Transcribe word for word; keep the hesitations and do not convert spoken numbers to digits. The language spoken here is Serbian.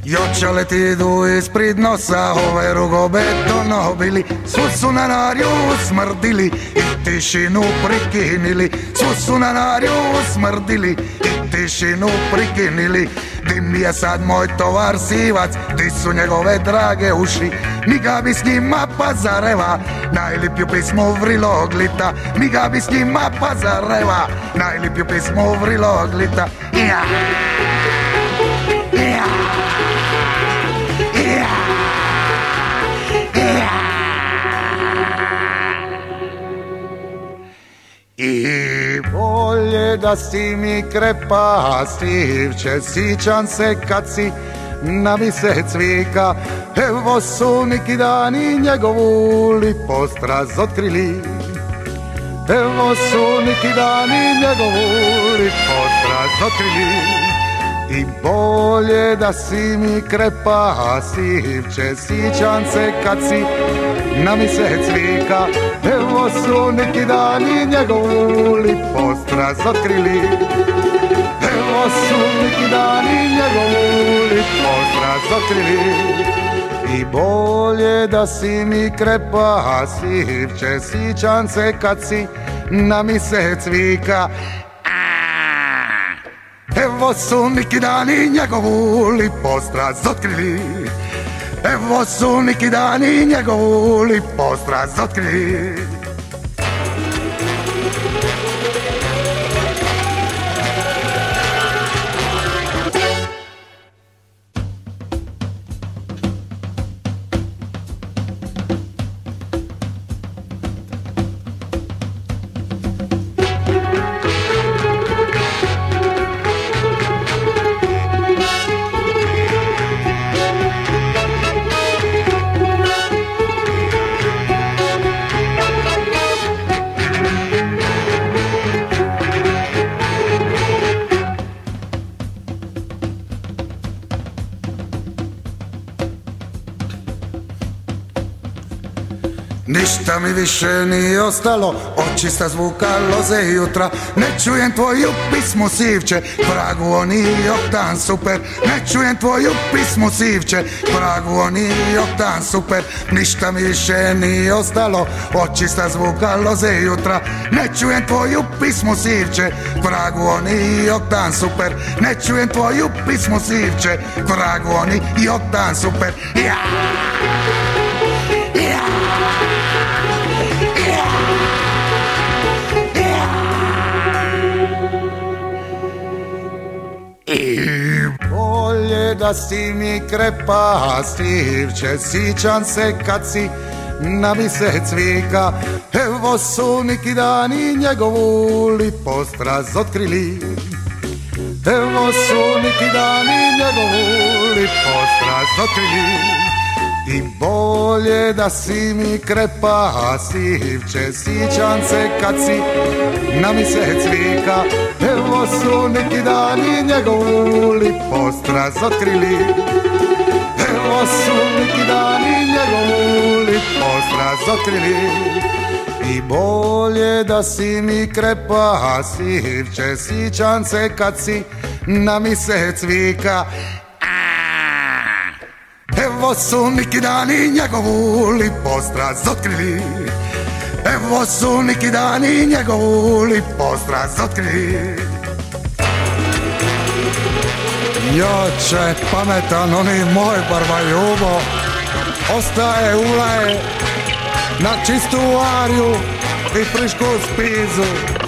I occhiali ti idu ispred nosa, ove rugobetonobili, svu su na narju smrdili i tišinu prikinili, svu su na narju smrdili i tišinu prikinili. Di mi je sad moj tovar sivac, di su njegove drage uši, mi ga bi s njima pazareva, najlipju pismu vriloglita, mi ga bi s njima pazareva, najlipju pismu vriloglita. Ja, ja, ja, ja. I bolje da si mi krepa, Sivče, sićam se kad si na mjesec vika, evo su neki dani njegovu lipost razotkrili. Evo su neki dani njegovu lipost razotkrili. I bolje da si mi krepa, Sivče, sićam se kad si na mjesec vika, evo su neki dani njegovu lipost razotkrili. Evo su neki dani njegovu lipost razotkrili. I bolje da si mi krepa, Sivče, sićam se kad si na mjesec vika. Evo su neki dani njegovu lipost razotkrili. Evo su neki dani njegovu lipost razotkrili. Ništa mi više nije ostalo, očista zvuka loze jutra. Ne čujem tvoju pismu, Sivče, pragu oni oktan super. Ne čujem tvoju pismu, Sivče, pragu oni oktan super. Ništa mi više nije ostalo, očista zvuka loze jutra. Ne čujem tvoju pismu, Sivče, pragu oni oktan super. Ne čujem tvoju pismu, Sivče, pragu oni oktan super. Ja! I bolje da si mi krepa, Sivče, sićam se kad si na mjesec vika, evo su neki dani njegovu lipost razotkrili. Evo su neki dani njegovu lipost razotkrili. I bolje da si mi krepa, Sivče, sićam se kad si na mjesec vika, evo su neki dani njegovu lipost razotkrili. Evo su neki dani njegovu lipost razotkrili. I bolje da si mi krepa, Sivče, sićam se kad si na mjesec vika. Evo su neki dani njegovu lipost razotkrili. Evo su neki dani njegovu lipost razotkrili. Joče pametan, oni moj barba ljubo, ostaje ulaje na čistu ariju i frišku spizu.